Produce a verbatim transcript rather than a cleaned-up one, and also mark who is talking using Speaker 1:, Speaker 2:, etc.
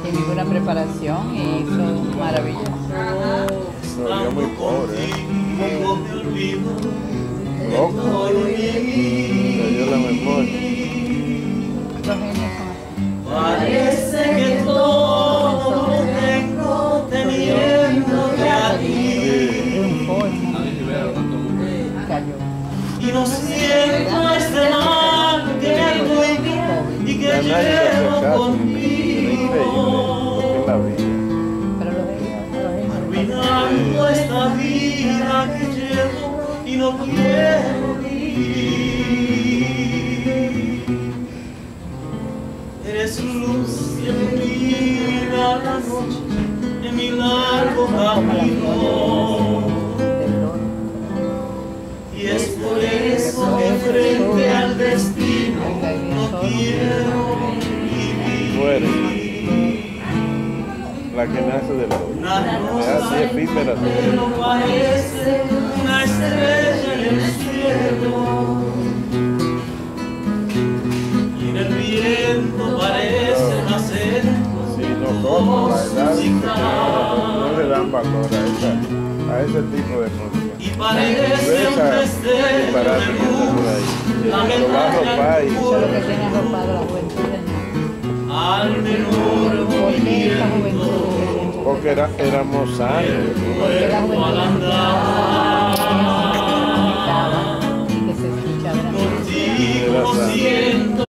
Speaker 1: sin ninguna preparación y hizo maravillas.
Speaker 2: Se volvió muy pobre, ¿eh? Loco. Se dio la memoria.
Speaker 1: Los genios son así.
Speaker 3: Parece que todo lo tengo teniéndote a ti.
Speaker 1: Triunfó el mundo. Cayó.
Speaker 3: Y no siento este mal que tengo en mí y que
Speaker 2: Ya nadie le hace
Speaker 3: llevo
Speaker 2: caso.
Speaker 3: conmigo.
Speaker 2: Era increíble lo que es la vida.
Speaker 1: Pero los genios, los genios.
Speaker 3: Arruinando esta vida que llevo y no quiero vivir. Eres luz que ilumina la noche en mi largo camino. Y es por eso que frente al destino no quiero vivir.
Speaker 2: Muere. La que nace del oro.
Speaker 3: Una
Speaker 2: Es así
Speaker 3: rosa
Speaker 2: efímera.
Speaker 3: que no parece una estrella en el cielo. Y en el viento parece nacer
Speaker 2: Sí, nosotros, la edad, dice que no, no le dan valor a, esa, a ese tipo de música.
Speaker 3: y parece un
Speaker 2: Esa
Speaker 3: destello
Speaker 2: disparate
Speaker 3: de
Speaker 2: que está por ahí.
Speaker 3: luz. La
Speaker 2: Lo va a ropar y
Speaker 1: Eso es lo que tiene arropado la juventud de
Speaker 3: al menor
Speaker 1: ¿Por qué esta
Speaker 3: movimiento.
Speaker 1: juventud?
Speaker 2: porque era, éramos sanos.
Speaker 1: Porque la juventud
Speaker 3: Al andar
Speaker 1: y que se escucha
Speaker 3: por ti
Speaker 2: Era
Speaker 3: como
Speaker 2: sano.
Speaker 3: siento